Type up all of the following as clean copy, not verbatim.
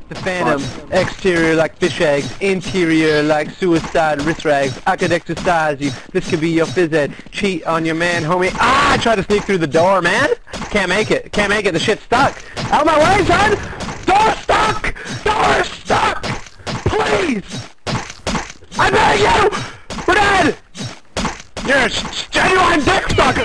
The Phantom, exterior like fish eggs, interior like suicide wrist rags. I could exercise you, this could be your phys ed. Cheat on your man, homie. Ah, I tried to sneak through the door, man. Can't make it, the shit's stuck. Out my way, son! Door's stuck! Door's stuck! Please! I beg you! We're dead! You're a genuine dick sucker!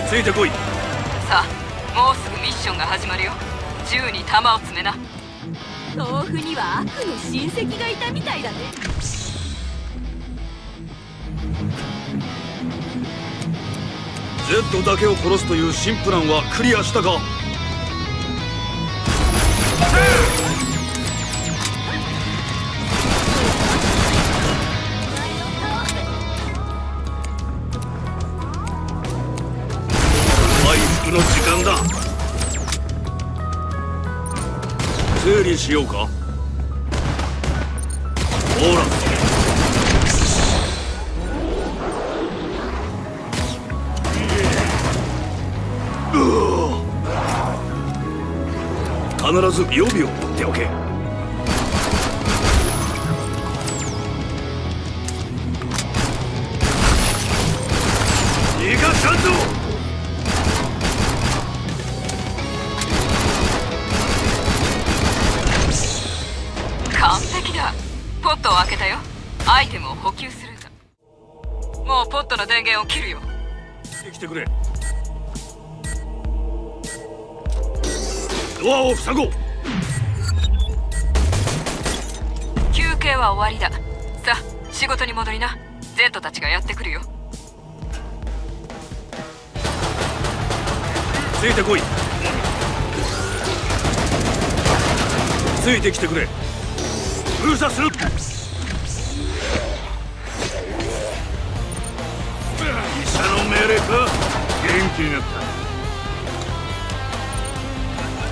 ついてこい。 さあ、もうすぐミッションが始まるよ。銃に弾を詰めな。 豆腐には悪の親戚がいたみたいだね。 Z だけを殺すという新プランはクリアしたか。回復の時間だ。整理しようか。ほら、必ず予備を持っておけ。逃がさんぞ。 完璧だ。ポットを開けたよ。アイテムを補給するんだ。もうポットの電源を切るよ。 来てくれ。ドアを塞ごう。 休憩は終わりだ。さあ、仕事に戻りな。Z たちがやってくるよ。 ついてこい。ついてきてくれ。封鎖する。医者の命令か。元気になった。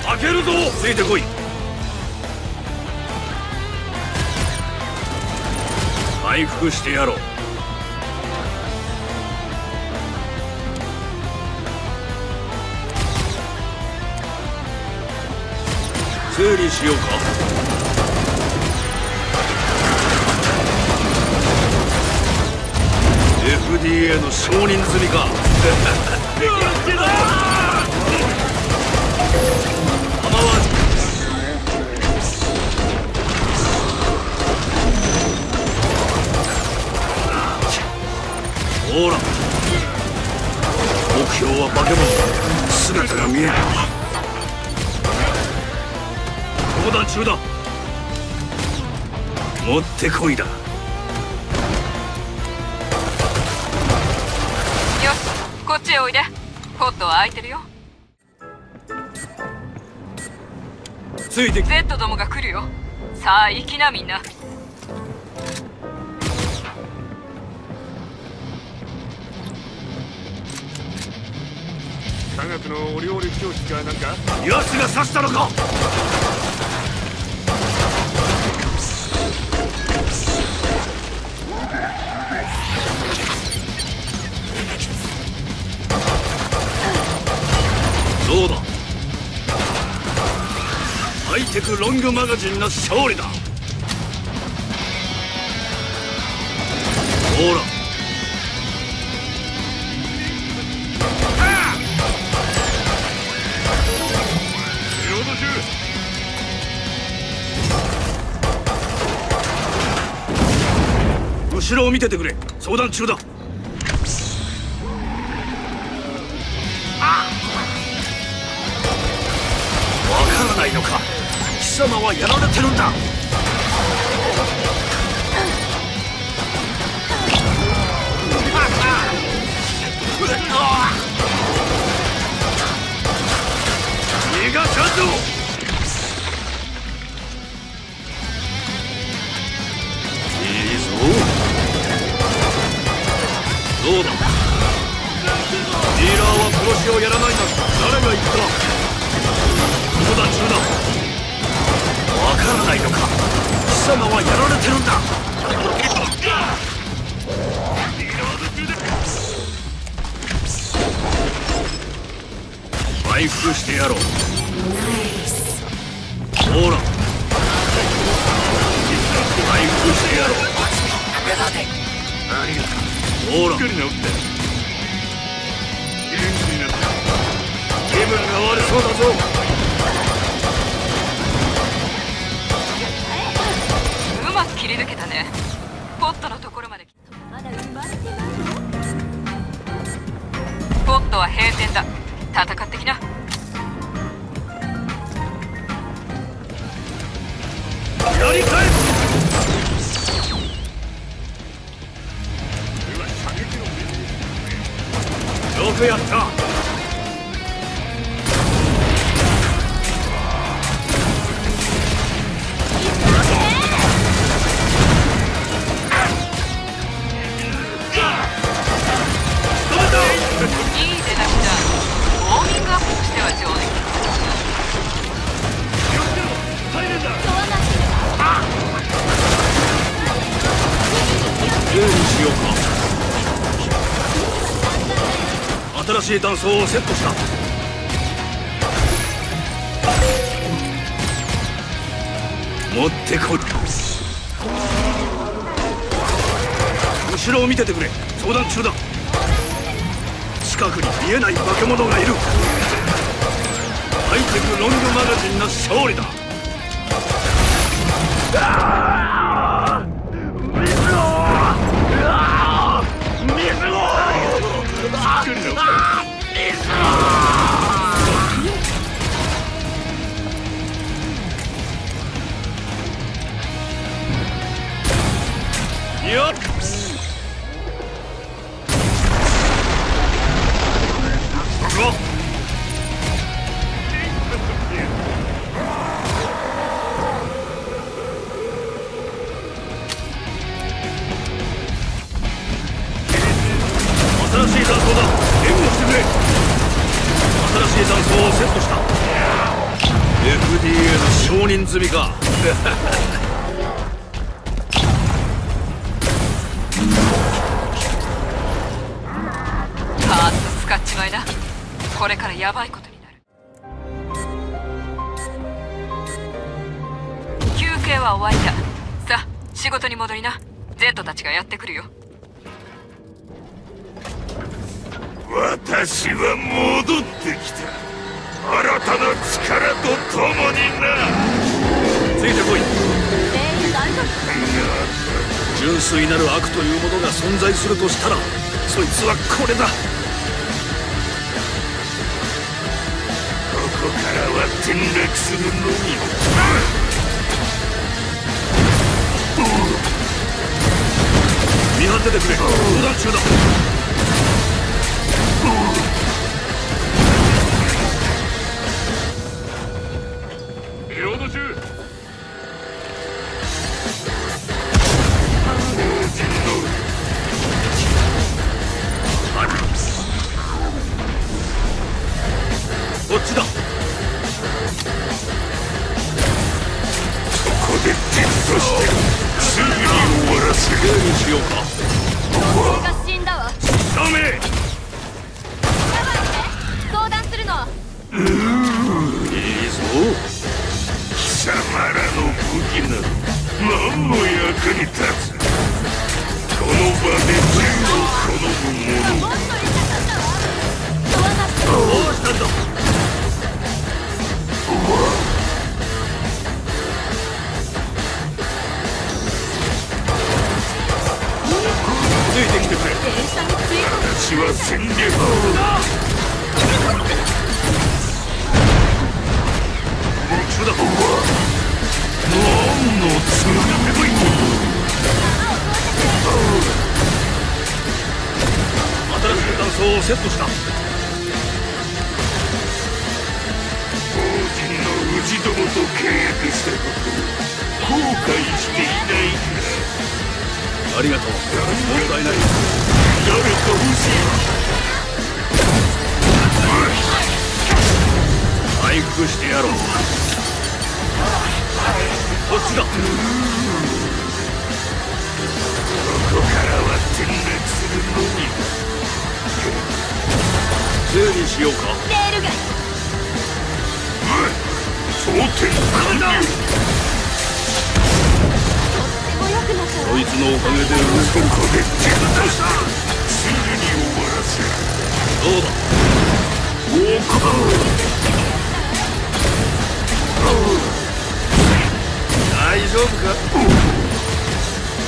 開けるぞ。ついてこい。回復してやろう。整理しようか。FDA の承認済みか。構わず。ほら、目標は化け物だ。姿が見えない。横断中だ。もってこいだ。 よし、こっちへおいで。ポットは開いてるよ。 ついてき。 Z どもが来るよ。さあ行きな、みんな。 科学のお料理教室かなんか。奴が刺したのか。どうだ。ハイテクロングマガジンの勝利だ。ほら、後ろを見ててくれ。相談中だ。わからないのか。貴様はやられてるんだ。逃がさんぞ。いいぞ。どうだ。ディーラーは殺しをやらないなんて誰が言った。相談中だ。わからないのか。貴様はやられてるんだ。回復してやろう。ほら、回復してやろう。ありがとう。ほら、しっかり治った。元気になった。気分が悪そうだぞ。 うまく切り抜けたね。ポットのところまで来た。 まだ生まれてないの？ ポットトは閉店だ。戦ってきな。 やり返す。よくやった。 いい出だしだ。ウォーミングアップとしては上出来。 10にしようか。新しい弾倉をセットした。持ってこい。後ろを見ててくれ。相談中だ。近くに見えない化け物がいる。ハイテクロングマガジンの勝利だ。よっ。新しい弾倉だ。援護してくれ。新しい弾倉をセットした。 FDA の承認済みか。 パーツ使っちまいな。これからヤバいことになる。休憩は終わりだ。さあ仕事に戻りな。Z たちがやってくるよ。 私は戻ってきた。新たな力と共にな。ついてこい。 全員大丈夫？ 純粋なる悪というものが存在するとしたら、そいつはこれだ。ここからは転落するのみ。見張っててくれ。横断中だ。領土中。こっちだ。そこでじっとしてすぐに終わらせる。例にしようか。 同性が死んだわ。 ダメ。 やばいね。相談するの。 いいぞ。貴様らの武器など何の役に立つ。この場で銃を好む者。 もっと痛かったわ。ドアナップ。 どうしたんだ。ついてきてくれ。 電車について。 私は戦略だ。一緒だ。何のつもりでもいい。新しい弾倉をセットした。王人の氏どもと契約したこと後悔していないか。ありがとう。問題ない。誰か欲しい。回復してやろう。こっちだ。ここからは転落するのみ。整理しようか。 レールが装填完了。 とっても良くなったわ。 こいつのおかげでそこで手を出した。すぐに終わらせる。どうだ。大丈夫か。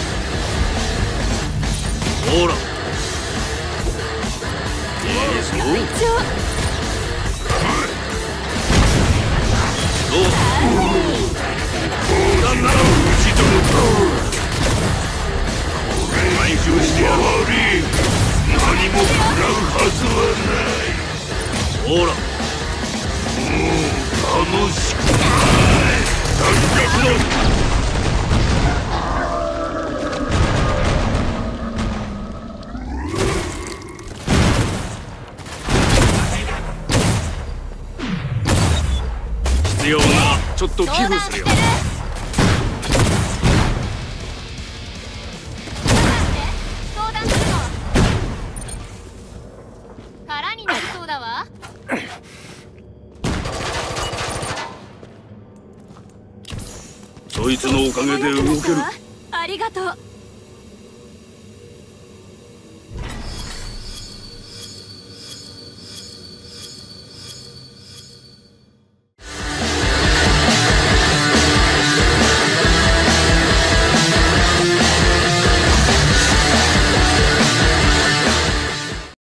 ほらいいぞ。 どうなんなら無事どもと回収してやがり何も食らうはずはないほらもう楽しくない大逆だ必要なちょっと寄付するよ相談するの空になりそうだわそいつのおかげで動けるありがとう